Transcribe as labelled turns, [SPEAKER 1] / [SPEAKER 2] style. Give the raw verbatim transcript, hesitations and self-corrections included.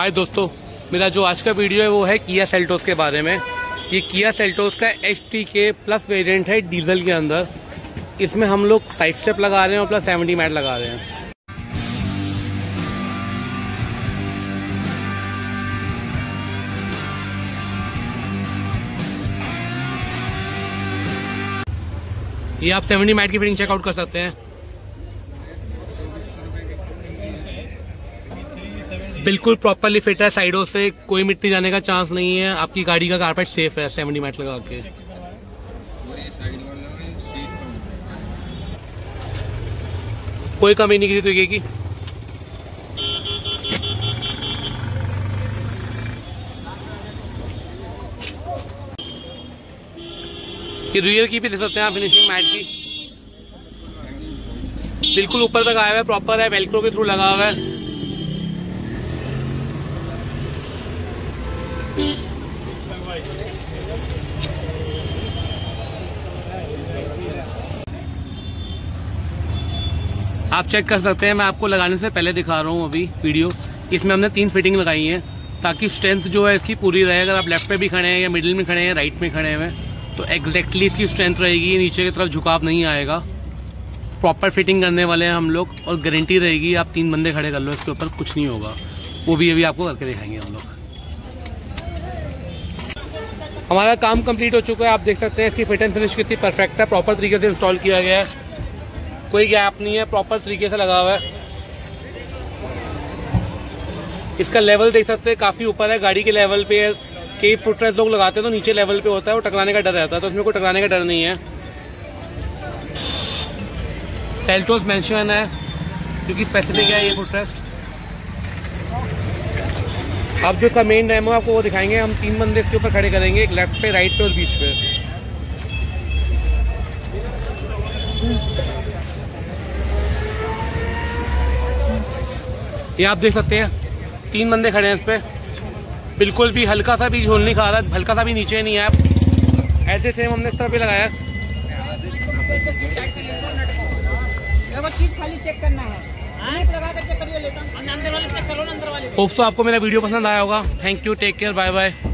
[SPEAKER 1] हाय दोस्तों, मेरा जो आज का वीडियो है वो है किया सेल्टोस के बारे में। ये किया सेल्टोस का H T K plus variant है डीजल के अंदर। इसमें हम लोग साइड स्टेप लगा रहे हैं और प्लस सेवेंटी मैट लगा रहे हैं। ये आप सेवेंटी मैट की फिटिंग चेकआउट कर सकते हैं। बिल्कुल प्रॉपरली फिट है, साइडों से कोई मिट्टी जाने का चांस नहीं है। आपकी गाड़ी का कारपेट सेफ है सेवेंटी मैट लगा के। कोई कमी नहीं किसी तरीके की। ये रियर की भी दे सकते हैं आप फिनिशिंग मैट की। बिल्कुल ऊपर तक आया हुआ है, प्रॉपर है, वेल्क्रो के थ्रू लगा हुआ है। आप चेक कर सकते हैं, मैं आपको लगाने से पहले दिखा रहा हूँ अभी वीडियो। इसमें हमने तीन फिटिंग लगाई है ताकि स्ट्रेंथ जो है इसकी पूरी रहे। अगर आप लेफ्ट पे भी खड़े हैं या मिडिल में खड़े हैं, राइट में खड़े हैं, तो एग्जैक्टली इसकी स्ट्रेंथ रहेगी। नीचे की तरफ झुकाव नहीं आएगा। प्रॉपर फिटिंग करने वाले हैं हम लोग और गारंटी रहेगी। आप तीन बंदे खड़े कर लो, इसके ऊपर कुछ नहीं होगा। वो भी अभी आपको करके दिखाएंगे हम लोग। हमारा काम कंप्लीट हो चुका है। आप देख सकते हैं इसकी फिट एंड फिनिश कितनी परफेक्ट है। प्रॉपर तरीके से इंस्टॉल किया गया है, कोई गैप नहीं है, प्रॉपर तरीके से लगा हुआ है। इसका लेवल देख सकते हैं, काफी ऊपर है, गाड़ी के लेवल पे है। कई फुटरेस्ट लोग लगाते हैं तो नीचे लेवल पे होता है, वो टकराने का डर रहता है, तो इसमें कोई टकराने का डर नहीं है। सेल्टोस मेंशन है क्योंकि स्पेसिफिक है ये फुटरेस्ट। अब जो इसका मेन डेमो आपको वो दिखाएंगे। हम तीन बंदे इसके ऊपर खड़े करेंगे, एक लेफ्ट पे, राइट पे और बीच पे। ये आप देख सकते हैं, तीन बंदे खड़े हैं इस पे। बिल्कुल भी हल्का सा भी झोल नहीं खा रहा, हल्का सा भी नीचे नहीं है। ऐसे सेम हमने इस तरह पे लगाया।
[SPEAKER 2] चीज खाली चेक करना है, लगा कर चेक करिए, लेता हूं। अंदर वाले चेक करो ना, अंदर वाले।
[SPEAKER 1] होप तो आपको मेरा वीडियो पसंद आया होगा। Thank you, take care, bye bye.